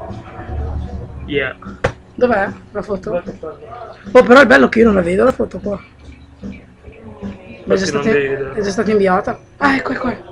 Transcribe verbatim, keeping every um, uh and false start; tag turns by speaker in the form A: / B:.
A: Yeah.
B: Dov'è la foto? Oh, però è bello che io non la vedo la foto qua. Ma è già
A: Infatti non
B: stata,
A: devi vedere.
B: è già stata inviata. Ah, ecco, ecco.